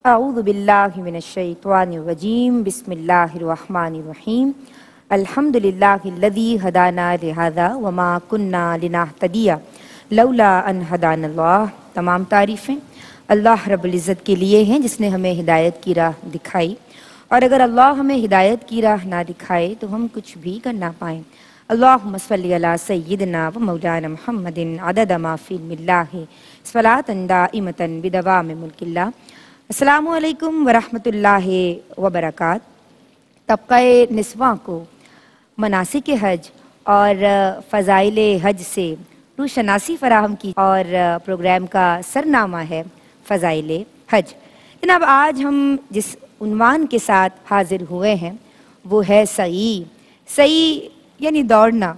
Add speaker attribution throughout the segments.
Speaker 1: اعوذ باللہ من الشیطان الرجیم بسم اللہ الرحمن الرحیم الحمدللہ الذی ہدانا لہذا وما کننا لنہتدی لولا ان ہدانا اللہ۔ تمام تعریفیں اللہ رب العزت کے لیے ہیں جس نے ہمیں ہدایت کی راہ دکھائی، اور اگر اللہ ہمیں ہدایت کی راہ نہ دکھائے تو ہم کچھ بھی کر نہ پائیں۔ اللہم صلی علی سیدنا و مولانا محمد عدد ما فی علم اللہ صلاۃ دائمۃ بدوام ملک اللہ۔ السلام علیکم ورحمۃ اللہ وبرکاتہ۔ طبقہ نسواں کو مناسک حج اور فضائل حج سے روشناسی فراہم کی، اور پروگرام کا سرنامہ ہے فضائل حج۔ جناب، آج ہم جس عنوان کے ساتھ حاضر ہوئے ہیں وہ ہے سعی۔ سعی یعنی دوڑنا،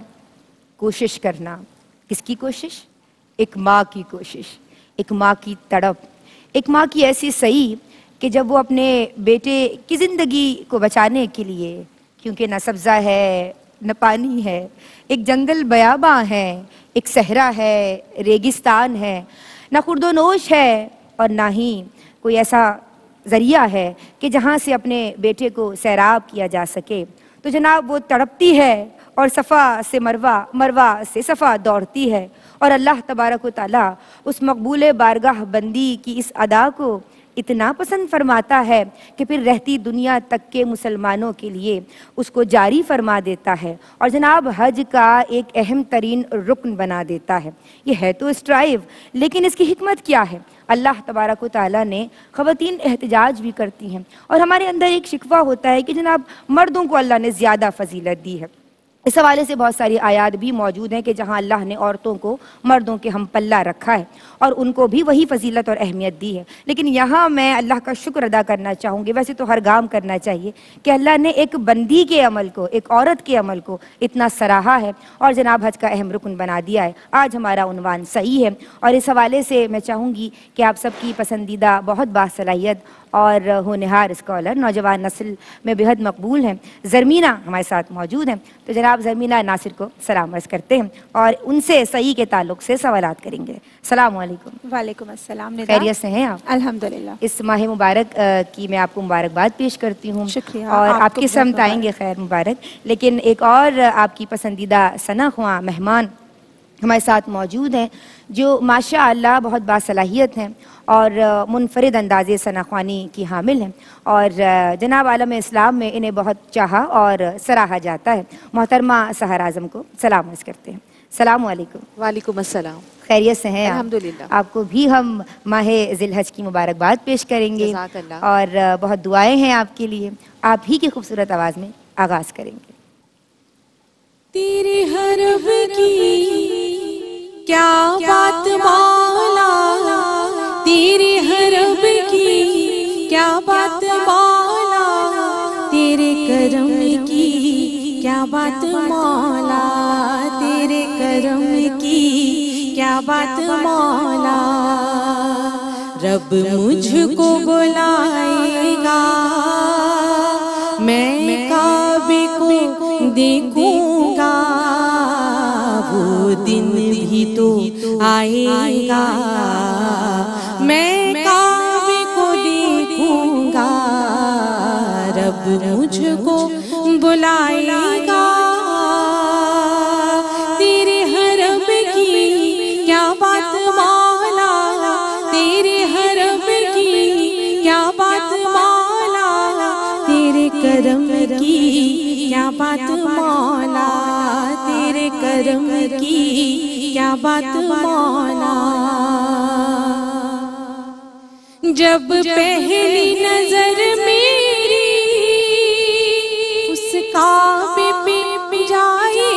Speaker 1: کوشش کرنا۔ کس کی کوشش؟ ایک ماں کی کوشش، ایک ماں کی تڑپ، ایک ماں کی ایسی سعی کہ جب وہ اپنے بیٹے کی زندگی کو بچانے کے لیے، کیونکہ نہ سبزہ ہے نہ پانی ہے، ایک جنگل بیاباں ہے، ایک صحرا ہے، ریگستان ہے، نہ خورد و نوش ہے اور نہ ہی کوئی ایسا ذریعہ ہے کہ جہاں سے اپنے بیٹے کو سیراب کیا جا سکے، تو جناب وہ تڑپتی ہے اور صفا سے مروہ، مروہ سے صفا دوڑتی ہے، اور اللہ تبارک و تعالیٰ اس مقبول بارگاہ بندی کی اس ادا کو اتنا پسند فرماتا ہے کہ پھر رہتی دنیا تک کے مسلمانوں کے لیے اس کو جاری فرما دیتا ہے، اور جناب حج کا ایک اہم ترین رکن بنا دیتا ہے۔ یہ ہے تو اسٹرائیو، لیکن اس کی حکمت کیا ہے؟ اللہ تبارک و تعالیٰ نے خواتین احتجاج بھی کرتی ہیں، اور ہمارے اندر ایک شکوہ ہوتا ہے کہ جناب مردوں کو اللہ نے زیادہ فضیلت دی ہے۔ اس حوالے سے بہت ساری آیات بھی موجود ہیں کہ جہاں اللہ نے عورتوں کو مردوں کے ہم پلہ رکھا ہے اور ان کو بھی وہی فضیلت اور اہمیت دی ہے، لیکن یہاں میں اللہ کا شکر ادا کرنا چاہوں گی، ویسے تو ہر گام کرنا چاہیے، کہ اللہ نے ایک بندی کے عمل کو، ایک عورت کے عمل کو اتنا سراہا ہے اور جناب حج کا اہم رکن بنا دیا ہے۔ آج ہمارا عنوان سعی ہے، اور اس حوالے سے میں چاہوں گی کہ آپ سب کی پسندیدہ بہت باصلاحیت اور ہونہار اسکالر، نوجوان نسل میں بہت مقبول ہیں، زرمینہ ہمارے ساتھ موجود ہیں۔ تو جناب زرمینہ ناصر کو سلام عرض کرتے ہیں اور ان سے سعی کے تعلق سے سوالات کریں گے۔ السلام علیکم۔
Speaker 2: وعلیکم السلام۔
Speaker 1: خیریت سے ہیں آپ؟
Speaker 2: الحمدللہ۔
Speaker 1: اس ماہ مبارک کی میں آپ کو مبارکباد پیش کرتی ہوں،
Speaker 2: شکریہ،
Speaker 1: اور آپ
Speaker 2: کو
Speaker 1: کی سمت آئیں گے خیر مبارک، لیکن ایک اور آپ کی پسندیدہ ثنا خواں مہمان ہمارے ساتھ موجود ہیں جو ماشاء اللہ بہت باصلاحیت ہیں اور منفرد انداز ثنا خوانی کی حامل ہیں، اور جناب عالم اسلام میں انہیں بہت چاہا اور سراہا جاتا ہے۔ محترمہ سحر اعظم کو سلام عرض کرتے ہیں۔ السلام علیکم۔
Speaker 3: وعلیکم السلام۔
Speaker 1: خیریت سے ہیں آپ؟
Speaker 3: الحمدللہ۔
Speaker 1: آپ کو بھی ہم ماہ ذی الحج کی مبارکباد پیش کریں گے،
Speaker 3: جزاک اللہ۔
Speaker 1: اور بہت دعائیں ہیں آپ کے لیے۔ آپ ہی کی خوبصورت آواز میں آغاز کریں گے۔
Speaker 4: تیرے حرم کی کیا بات مولا، تیرے حرم کی کیا بات مولا، تیرے کرم کی کیا بات مولا، تیرے کرم کی کیا بات مولا۔ رب مجھ کو بلائے گا، میں کعبے کو دیکھوں گا، وہ دن بھی تو آئے گا، میں کعبے کو دیکھوں گا، رب مجھ کو بلائے گا۔ تیرے حرم کی کیا بات مولا، تیرے حرم کی کیا بات مولا، تیرے کرم کی کیا بات مولا، تیرے کرم کی کیا بات مولا۔ جب پہلی نظر میری اس کعبے پہ جائے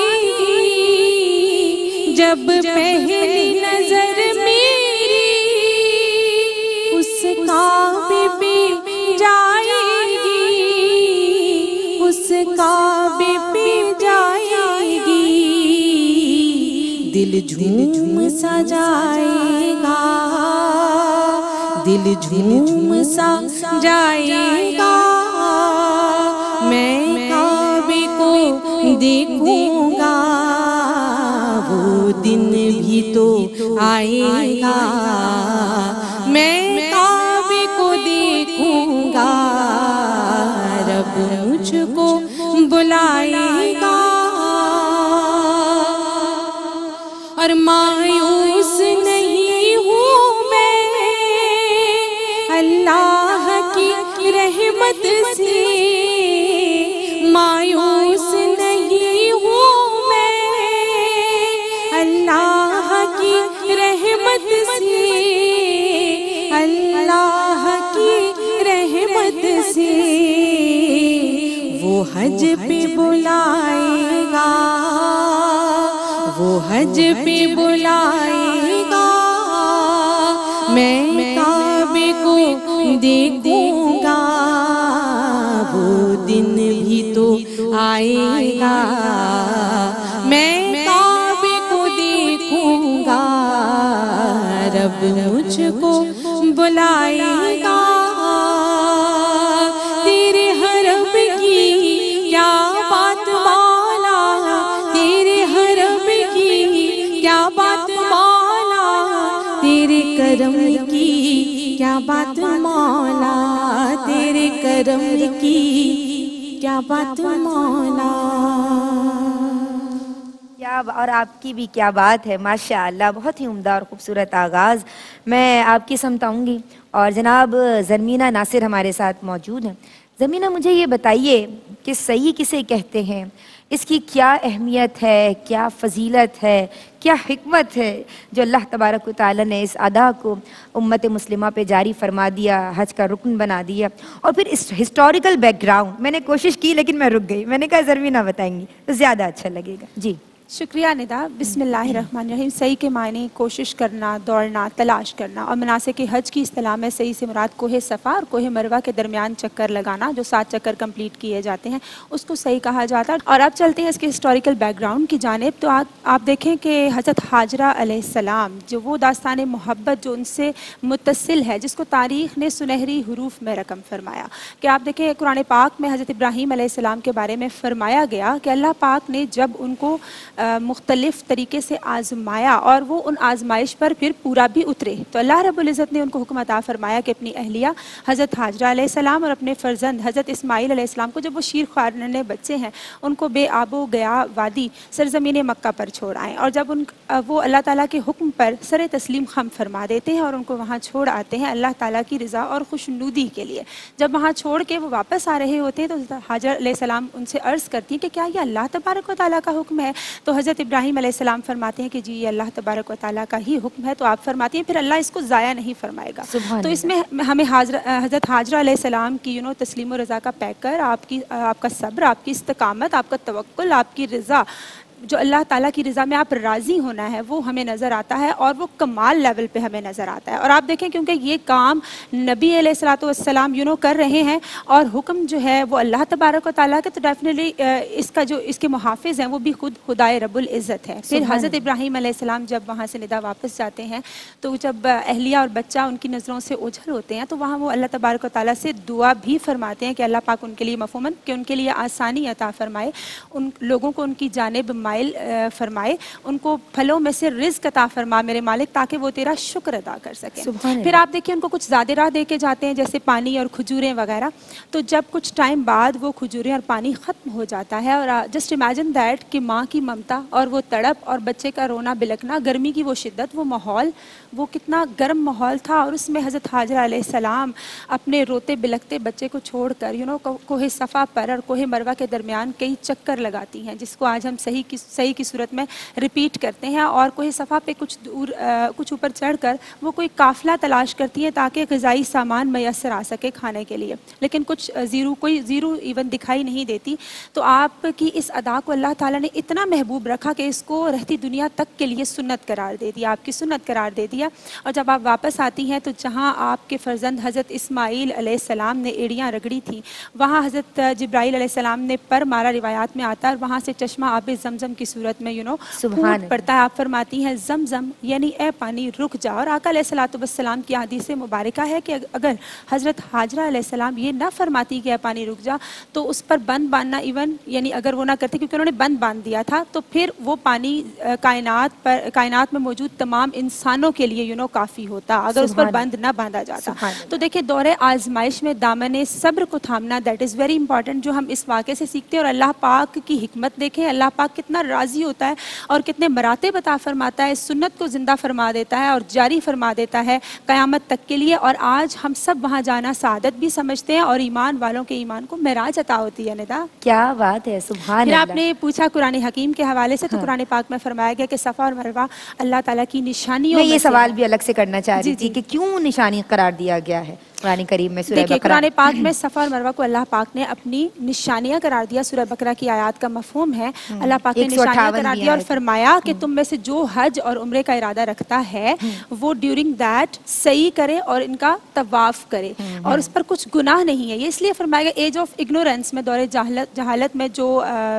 Speaker 4: گی، جب پہلی نظر میری اس کعبے پہ جائے گی، اس کعبے پہ جائے گی، دل جھوم سا جائے گا، دل جھوم سا جائے گا، میں کعبے کو دیکھوں گا، وہ دن بھی تو آئے گا، میں کعبے کو دیکھوں اللہ کی رحمت سے مایوس نہیں ہوں میں، اللہ کی رحمت سے، اللہ کی رحمت سے وہ حج پہ بلائے گا، وہ حج پہ بلائے گا، میں کعبے کو دیکھوں گا، وہ دن بھی تو آئے گا، میں کعبے کو دیکھوں گا، رب مجھ کو بلائے گا، تیرے حرم کی کیا بات مولا، تیرے حرم کی کیا بات مولا، تیرے کرم کی کیا بات مولا، تیرے کرم کی کیا بات مولا۔
Speaker 1: اور آپ کی بھی کیا بات ہے، ماشاءاللہ، بہت ہی عمدہ اور خوبصورت آغاز۔ میں آپ کی سمت آؤں گی اور جناب زرمینہ ناصر ہمارے ساتھ موجود ہیں۔ زرمینہ، مجھے یہ بتائیے کہ سعی کسے کہتے ہیں، اس کی کیا اہمیت ہے، کیا فضیلت ہے، کیا حکمت ہے جو اللہ تبارک و تعالی نے اس ادا کو امت مسلمہ پہ جاری فرما دیا، حج کا رکن بنا دیا، اور پھر اس ہسٹوریکل بیک گراؤنڈ میں نے کوشش کی لیکن میں رک گئی، میں نے کہا زرمینہ بتائیں گی تو زیادہ اچھا لگے گا۔ جی
Speaker 2: شکریہ ندا۔ بسم اللہ الرحمن الرحیم۔ صحیح کے معنی کوشش کرنا، دوڑنا، تلاش کرنا، اور مناسک حج کی اصطلاح میں صحیح سے مراد کوہ صفا اور کوہ مروہ کے درمیان چکر لگانا، جو 7 چکر کمپلیٹ کیے جاتے ہیں، اس کو صحیح کہا جاتا ہے۔ اور اب چلتے ہیں اس کے ہسٹوریکل بیک گراؤنڈ کی جانب۔ تو آپ دیکھیں کہ حضرت حاجرہ علیہ السلام، جو وہ داستان محبت جو ان سے متصل ہے، جس کو تاریخ نے سنہری حروف میں رقم فرمایا، کہ آپ دیکھیں قرآن پاک میں حضرت ابراہیم علیہ السلام کے بارے میں فرمایا گیا کہ اللہ پاک نے جب ان کو مختلف طریقے سے آزمایا اور وہ ان آزمائش پر پھر پورا بھی اترے، تو اللہ رب العزت نے ان کو حکم عطا فرمایا کہ اپنی اہلیہ حضرت حاجرہ علیہ السلام اور اپنے فرزند حضرت اسماعیل علیہ السلام کو، جب وہ شیر خوارنے بچے ہیں، ان کو بے آب و گیا وادی سرزمین مکہ پر چھوڑ آئیں، اور جب وہ اللہ تعالیٰ کے حکم پر سر تسلیم خم فرما دیتے ہیں اور ان کو وہاں چھوڑ آتے ہیں اللہ تعالیٰ کی رضا اور خوشنودی کے لیے۔ جب وہاں چھوڑ کے وہ واپس آ رہے ہوتے ہیں تو حاجرہ علیہ السلام ان سے عرض کرتی ہیں کہ کیا یہ اللہ تبارک و تعالیٰ کا حکم ہے؟ تو حضرت ابراہیم علیہ السلام فرماتے ہیں کہ جی یہ اللہ تبارک و تعالیٰ کا ہی حکم ہے۔ تو آپ فرماتی ہیں پھر اللہ اس کو ضائع نہیں فرمائے گا۔ تو اس میں ہمیں حضرت حاجرہ علیہ السلام کی تسلیم و رضا کا پیکر، آپ کا صبر، آپ کی استقامت، آپ کا توکل، آپ کی رضا، جو اللہ تعالیٰ کی رضا میں آپ راضی ہونا ہے، وہ ہمیں نظر آتا ہے اور وہ کمال لیول پہ ہمیں نظر آتا ہے۔ اور آپ دیکھیں کیونکہ یہ کام نبی علیہ الصلوۃ والسلام کر رہے ہیں اور حکم جو ہے وہ اللہ تبارک و تعالیٰ کے، تو ڈیفینیٹلی اس کے محافظ ہیں وہ بھی خود خدائے رب العزت ہے۔ پھر حضرت ابراہیم علیہ السلام جب وہاں سے ندا واپس جاتے ہیں تو جب اہلیہ اور بچہ ان کی نظروں سے اوجھل ہوتے ہیں تو وہاں وہ اللہ تبارک و تعالیٰ سے دعا بھی فرماتے ہیں کہ اللہ پاک ان کے لیے مفہوماً کہ ان کے لیے آسانی عطا فرمائے، ان لوگوں کو ان کی جانب فرمائے، ان کو پھلوں میں سے رزق عطا فرما میرے مالک، تاکہ وہ تیرا شکر ادا کر سکیں۔ پھر آپ دیکھیں ان کو کچھ زیادہ راہ دے کے جاتے ہیں جیسے پانی اور کھجوریں وغیرہ، تو جب کچھ ٹائم بعد وہ کھجوریں اور پانی ختم ہو جاتا ہے، اور جسٹ امیجن دیٹ کہ ماں کی ممتا اور وہ تڑپ اور بچے کا رونا بلکنا، گرمی کی وہ شدت، وہ ماحول، وہ کتنا گرم ماحول تھا، اور اس میں حضرت حاجرہ علیہ السلام اپنے روتے بلکتے بچے کو چھوڑ کر کوہ صفا پر اور کوہ مروہ کے درمیان کئی چکر لگاتی ہیں، جس کو آج ہم صحیح کی صورت میں ریپیٹ کرتے ہیں، اور کوہ صفا پہ کچھ اوپر چڑھ کر وہ کوئی قافلہ تلاش کرتی ہیں تاکہ غذائی سامان میسر آ سکے کھانے کے لیے، لیکن کوئی زیرو ایون دکھائی نہیں دیتی۔ تو آپ کی اس ادا کو اللہ تعالیٰ نے اتنا محبوب رکھا کہ اس کو رہتی دنیا تک کے لیے سنت قرار دے دیا، آپ کی سنت قرار دے دیا۔ اور جب آپ واپس آتی ہیں تو جہاں آپ کے فرزند حضرت اسماعیل علیہ السلام نے ایڑیاں رگڑی تھیں، وہاں حضرت جبرائیل علیہ السلام نے پر مارا، روایات میں آتا ہے، اور وہاں سے چشمہ آب زمزم کی صورت میں پھوٹ پڑتا ہے۔ آپ فرماتی ہیں زمزم یعنی اے پانی رک جا، اور آقا علیہ الصلوۃ والسلام کی حدیث مبارکہ ہے کہ اگر حضرت حاجرہ علیہ السلام یہ نہ فرماتی کہ اے پانی رک جا، تو اس پر بند باندھنا ایون یعنی اگر وہ نہ کرتی، کیونکہ انہوں نے بند باندھ دیا تھا، تو پھر وہ پانی کائنات میں موجود تمام انسانوں کے لیے کافی ہوتا اگر اس پر بند نہ باندھا جاتا۔ تو دیکھیں دور آزمائش میں دامن صبر کو تھامنا، دیٹ از ویری امپورٹنٹ، جو ہم اس واقعے سے سیکھتے ہیں۔ اور اللہ پاک کی حکمت دیکھیں، اللہ پاک کتنا کتنا راضی ہوتا ہے اور کتنے مراتب عطا فرماتا ہے، سنت کو زندہ فرما دیتا ہے اور جاری فرما دیتا ہے قیامت تک کے لیے. اور آج ہم سب وہاں جانا سعادت بھی سمجھتے ہیں اور ایمان والوں کے ایمان کو معراج عطا ہوتی ہے. ندا
Speaker 1: کیا بات ہے، سبحان
Speaker 2: پھر
Speaker 1: اللہ.
Speaker 2: آپ نے پوچھا قرآن حکیم کے حوالے سے، تو قرآن پاک میں فرمایا گیا کہ صفا اور مروہ اللہ تعالیٰ کی نشانیوں
Speaker 1: میں
Speaker 2: میں
Speaker 1: یہ
Speaker 2: سے
Speaker 1: سوال بھی الگ سے کرنا چاہ رہی
Speaker 2: جی
Speaker 1: تھی کہ کیوں نشانی قرار دیا گیا ہے قرآن کریم میں سورہ
Speaker 2: دیکھیے
Speaker 1: بقرہ؟
Speaker 2: قرآن پاک میں صفا اور مروہ کو اللہ پاک نے اپنی نشانیاں قرار دیا. سورہ بقرہ کی آیات کا مفہوم ہے اللہ پاک نے نشانیاں قرار دیا اور فرمایا کہ تم میں سے جو حج اور عمرے کا ارادہ رکھتا ہے وہ ڈیورنگ دیٹ سعی کرے اور ان کا طواف کرے اور اس پر کچھ گناہ نہیں ہے. یہ اس لیے فرمایا گیا ایج آف اگنورینس میں، دور جہالت میں جو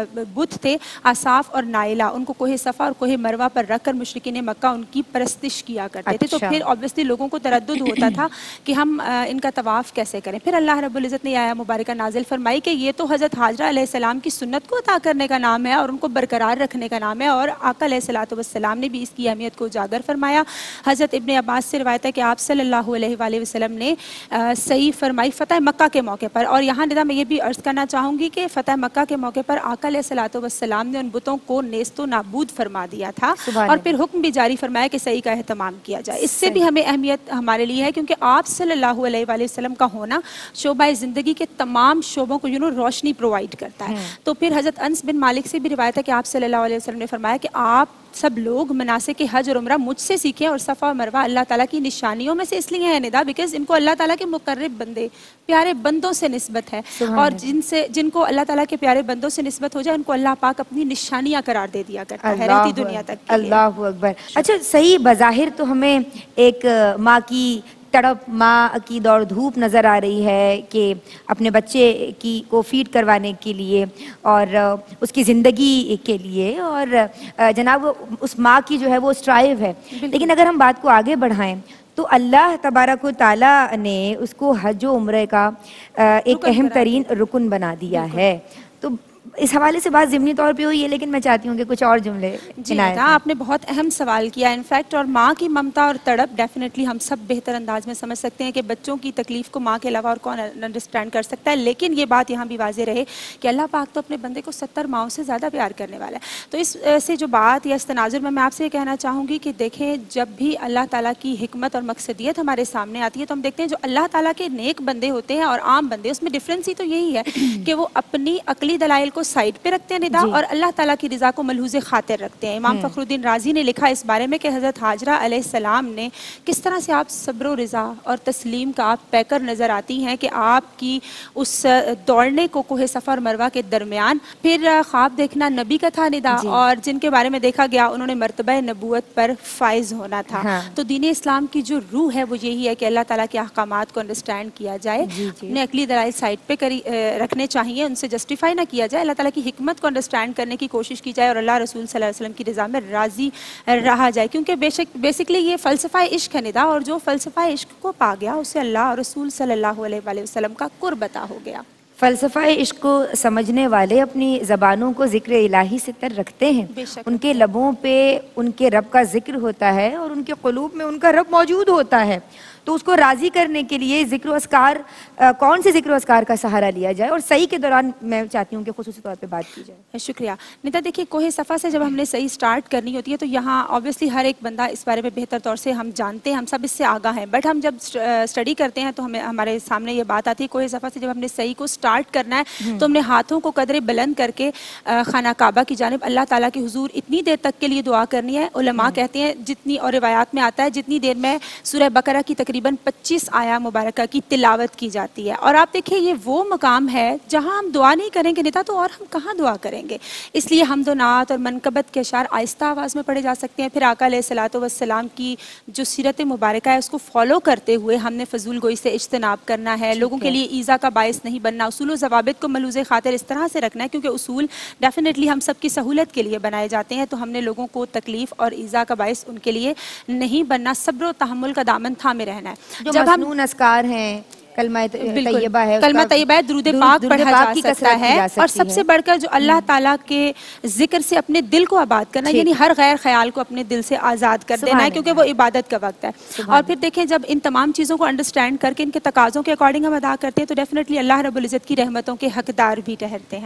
Speaker 2: بت تھے آصاف اور نائلہ، ان کو کوہ صفا اور کوہ مروہ پر رکھ کر مشرکین مکہ ان کی پرستش کیا کرتے تھے. تو پھر obviously لوگوں کو تردد ہوتا تھا کہ ہم ان کا طواف کیسے کریں. پھر اللہ رب العزت نے یہ آیہ مبارکہ نازل فرمائی کہ یہ تو حضرت حاجرہ علیہ السلام کی سنت کو عطا کرنے کا نام ہے اور ان کو برقرار رکھنے کا نام ہے، اور آقا علیہ السلام نے بھی اس کی اہمیت کو اجاگر فرمایا. حضرت ابن عباس سے روایت ہے کہ آپ صلی اللہ علیہ وآلہ وسلم نے صحیح فرمائی فتح مکہ کے موقع پر. اور یہاں ندا میں یہ بھی عرض کرنا چاہوں گی کہ فتح مکہ کے موقع پر آقا علیہ السلام نے ان بتوں کو نیست و نابود فرما دیا تھا اور پھر حکم بھی جاری فرمایا کہ صحیح کا اہتمام کیا جائے. اس سے بھی ہمیں اہمیت ہمارے لیے ہے کیونکہ آپ صلی اللہ علیہ وآلہ وسلم کا ہونا شعبہ زندگی کے تمام شعبوں کو روشنی پرووائڈ کرتا ہے. تو پھر حضرت انس بن مالک سے بھی روایت ہے کہ آپ صلی اللہ علیہ وسلم نے فرمایا کہ آپ سب لوگ مناسک حج اور عمرہ مجھ سے سیکھیں، اور صفا اور مروہ اللہ تعالیٰ کی نشانیوں میں سے اس لیے ہے ندا بیکاز ان کو اللہ تعالیٰ کے مقرب بندے پیارے بندوں سے نسبت ہے، اور جن کو اللہ تعالیٰ کے پیارے بندوں سے نسبت ہو جائے ان کو اللہ پاک اپنی نشانیاں قرار دے دیا کرتا ہے رہتی دنیا تک.
Speaker 1: اللہ اکبر. اچھا صحیح بظاہر تو ہمیں ایک ماں کی تڑپ، ماں کی دوڑ دھوپ نظر آ رہی ہے کہ اپنے بچے کو فیڈ کروانے کے لیے اور اس کی زندگی کے لیے، اور جناب اس ماں کی جو ہے وہ اسٹرائیو ہے. لیکن اگر ہم بات کو آگے بڑھائیں تو اللہ تبارک و تعالیٰ نے اس کو حج و عمرے کا ایک اہم ترین رکن بنا دیا ہے. تو اس حوالے سے بات ضمنی طور پہ ہوئی ہے، لیکن میں چاہتی ہوں کہ کچھ اور جملے.
Speaker 2: جی آپ نے بہت اہم سوال کیا انفیکٹ، اور ماں کی ممتا اور تڑپ ڈیفینیٹلی ہم سب بہتر انداز میں سمجھ سکتے ہیں کہ بچوں کی تکلیف کو ماں کے علاوہ اور کون انڈرسٹینڈ کر سکتا ہے. لیکن یہ بات یہاں بھی واضح رہے کہ اللہ پاک تو اپنے بندے کو 70 ماؤں سے زیادہ پیار کرنے والا ہے. تو اس سے جو بات یا اس تناظر میں آپ سے یہ کہنا چاہوں گی کہ دیکھیں جب بھی اللہ تعالیٰ کی حکمت اور مقصدیت ہمارے سامنے آتی ہے تو ہم دیکھتے ہیں جو اللہ تعالیٰ کے نیک بندے ہوتے ہیں اور عام بندے، اس میں ڈفرینس ہی تو یہی ہے کہ وہ اپنی عقلی دلائل کو سائڈ پہ رکھتے ہیں اور اللہ تعالیٰ کی رضا کو ملحوظ خاطر رکھتے ہیں. امام فخر الدین رازی نے لکھا اس بارے میں کہ حضرت حاجرہ علیہ السلام نے کس طرح سے آپ صبر و رضا اور تسلیم کا آپ پیکر نظر آتی ہیں کہ آپ کی اس دوڑنے کو کوہ صفا اور مروہ کے درمیان پھر خواب دیکھنا نبی کا تھا ندا، اور جن کے بارے میں دیکھا گیا انہوں نے مرتبہ نبوت پر فائز ہونا تھا. تو دین اسلام کی جو روح ہے وہ یہی ہے کہ اللہ تعالیٰ کے احکامات کو انڈرسٹینڈ کیا جائے، اپنے عقلی دلائل سائڈ پہ رکھنے چاہیے، ان سے جسٹیفائی نہ کیا جائے، اللہ تعالیٰ کی حکمت کو انڈرسٹینڈ کرنے کی کوشش کی جائے اور اللہ رسول صلی اللہ علیہ وسلم کی رضا میں راضی رہا جائے. کیونکہ بیسکلی یہ فلسفہ عشق ہے ندا، اور جو فلسفہ عشق کو پا گیا اسے اللہ اور رسول صلی اللہ علیہ وآلہ وسلم کا قرب عطا ہو گیا.
Speaker 1: فلسفہ عشق کو سمجھنے والے اپنی زبانوں کو ذکر الہی سے تر رکھتے ہیں، ان کے لبوں پہ ان کے رب کا ذکر ہوتا ہے اور ان کے قلوب میں ان کا رب موجود ہوتا ہے. تو اس کو راضی کرنے کے لیے ذکر و اذکار، کون سے ذکر و اذکار کا سہارا لیا جائے، اور صحیح کے دوران میں چاہتی ہوں کہ خصوصی طور پہ بات کی جائے.
Speaker 2: شکریہ ندا. دیکھیے کوہ صفا سے جب ہم نے صحیح سٹارٹ کرنی ہوتی ہے تو یہاں آبویسلی ہر ایک بندہ اس بارے میں بہتر طور سے ہم جانتے ہیں، ہم سب اس سے آگاہ ہیں، بٹ ہم جب اسٹڈی کرتے ہیں تو ہمارے سامنے یہ بات آتی ہے کوہ صفا سے جب ہم نے صحیح کو سٹارٹ کرنا ہے تو ہم نے ہاتھوں کو قدرے بلند کر کے خانہ کعبہ کی جانب اللہ تعالیٰ کے حضور اتنی دیر تک کے لیے دعا کرنی ہے. علماء کہتے ہیں جتنی، اور روایات میں آتا ہے جتنی دیر میں سورہ بقرہ کی تقریباً 25 آیہ مبارکہ کی تلاوت کی جاتی ہے. اور آپ دیکھیں یہ وہ مقام ہے جہاں ہم دعا نہیں کریں گے نتا تو اور ہم کہاں دعا کریں گے. اس لیے حمد و نعت اور منقبت کے اشعار آہستہ آواز میں پڑھے جا سکتے ہیں. پھر آقا علیہ السلام کی جو سیرت مبارکہ ہے اس کو فالو کرتے ہوئے ہم نے فضول گوئی سے اجتناب کرنا ہے، لوگوں کے لیے ایذا کا باعث نہیں بننا، اصول و ضوابط کو ملحوظ خاطر اس طرح سے رکھنا ہے کیونکہ اصول ڈیفینیٹلی ہم سب کی سہولت کے لیے بنائے جاتے ہیں، تو ہم نے لوگوں کو تکلیف اور ایذا کا باعث ان کے لیے نہیں بننا، صبر و تحمل کا دامن تھامے رہنا ہے.
Speaker 1: جب مسنون اذکار ہیں، کلمہ طیبہ ہے،
Speaker 2: کلمہ طیبہ ہے، درود پاک پڑھا جا سکتا ہے، اور سب سے بڑھ کر جو اللہ تعالیٰ کے ذکر سے اپنے دل کو آباد کرنا، یعنی ہر غیر خیال کو اپنے دل سے آزاد کر دینا ہے کیونکہ وہ عبادت کا وقت ہے. اور پھر دیکھیں جب ان تمام چیزوں کو انڈرسٹینڈ کر کے ان کے تقاضوں کے اکارڈنگ ہم ادا کرتے ہیں تو ڈیفینیٹلی اللہ رب العزت کی رحمتوں کے حقدار بھی ٹھہرتے ہیں.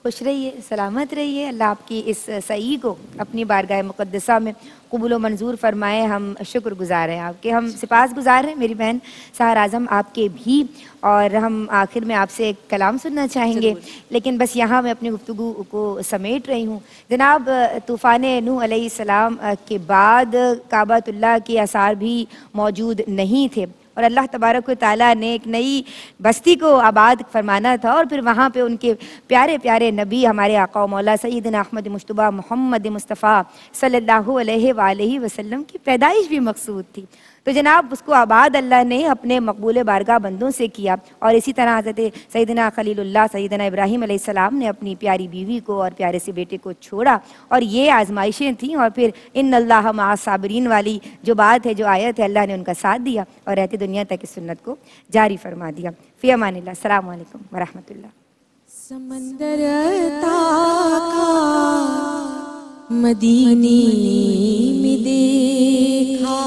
Speaker 1: خوش رہیے، سلامت رہیے. اللہ آپ کی اس سعی کو اپنی بارگاہ مقدسہ میں قبول و منظور فرمائے. ہم شکر گزار ہیں آپ کے، ہم سپاس گزار ہیں میری بہن سحر اعظم آپ کے بھی. اور ہم آخر میں آپ سے ایک کلام سننا چاہیں گے، لیکن بس یہاں میں اپنی گفتگو کو سمیٹ رہی ہوں. جناب طوفان نوح علیہ السلام کے بعد کعبۃ اللہ کے آثار بھی موجود نہیں تھے، اور اللہ تبارک و تعالیٰ نے ایک نئی بستی کو آباد فرمانا تھا، اور پھر وہاں پہ ان کے پیارے پیارے نبی ہمارے آقا و مولا سیدنا احمد مجتبیٰ محمد مصطفیٰ صلی اللہ علیہ وآلہ وسلم کی پیدائش بھی مقصود تھی. تو جناب اس کو آباد اللہ نے اپنے مقبول بارگاہ بندوں سے کیا، اور اسی طرح حضرت سیدنا خلیل اللہ سیدنا ابراہیم علیہ السلام نے اپنی پیاری بیوی کو اور پیارے سے بیٹے کو چھوڑا، اور یہ آزمائشیں تھیں. اور پھر ان اللہ مع الصابرین والی جو بات ہے، جو آیت ہے، اللہ نے ان کا ساتھ دیا اور رہتے دنیا تک اس سنت کو جاری فرما دیا. فی امان اللہ. السلام علیکم ورحمۃ اللہ.
Speaker 4: سمندر عطا کا مدینے میں دیکھا،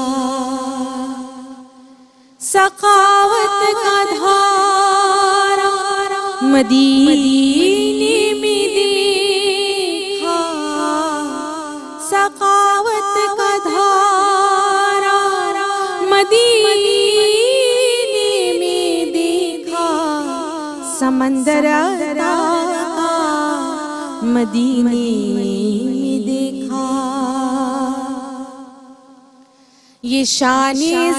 Speaker 4: سخاوت کا دھارا مدینے میں دیکھا، سخاوت کا دھارا مدینے میں دیکھا، سمندر عطا کا مدینے میں دیکھا. یہ شان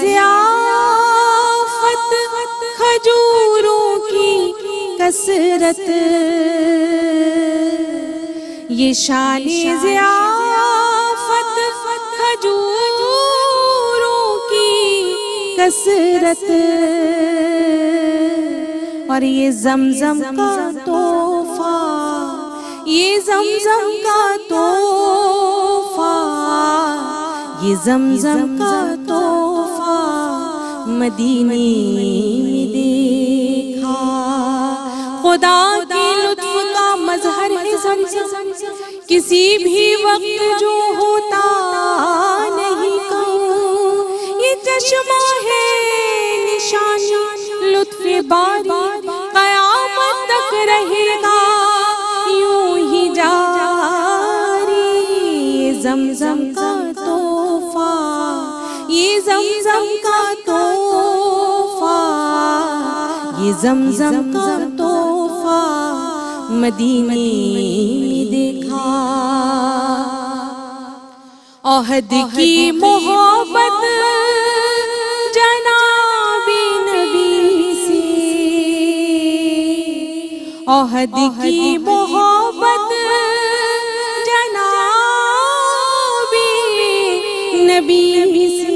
Speaker 4: ضیافت کھجوروں کی کثرت، یہ شان ضیافت کھجوروں کی کثرت، اور یہ زمزم کا تحفہ، یہ زمزم کا تحفہ، یہ زمزم کا تحفہ مدینے میں دیکھا. خدا کے لطف کا مظہر ہے زمزم، کسی بھی وقت جو ہوتا نہیں کہوں. یہ چشمہ ہے نشانی لطف باری، قیامت تک رہے گا یوں ہی جاری. یہ زمزم کا تحفہ، یہ زمزم کا تحفہ، یہ زمزم کا تحفہ مدینے میں دیکھا. عہد کی محبت جناب نبی سے، عہد کی محبت جناب نبی سے،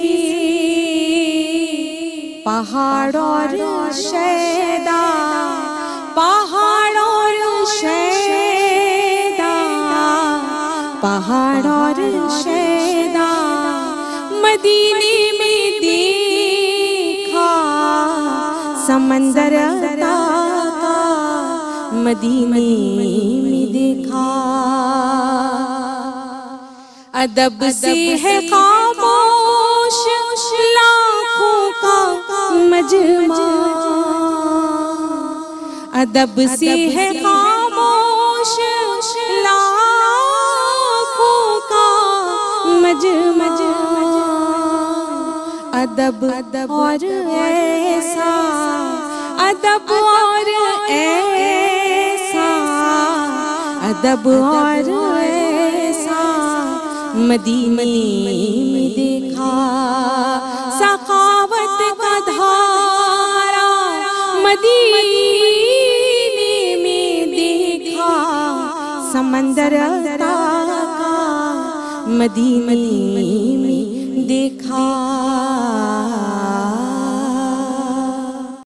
Speaker 4: پہاڑ اور شیدا، پہاڑ اور شیدا، پہاڑ اور شیدا مدینے میں دیکھا، سمندر عطا کا مدینے میں دیکھا. ادب سے ہے خاموش لاکھوں کا مجمع، ادب سے ہے خاموش لاکھوں کا مجمع. ادب اور ایسا، ادب اور ایسا، ادب اور ایسا مدینے میں دیکھا. سخاوت کا دھارا مدینے میں دیکھا، سمندر عطا کا مدینے میں دیکھا.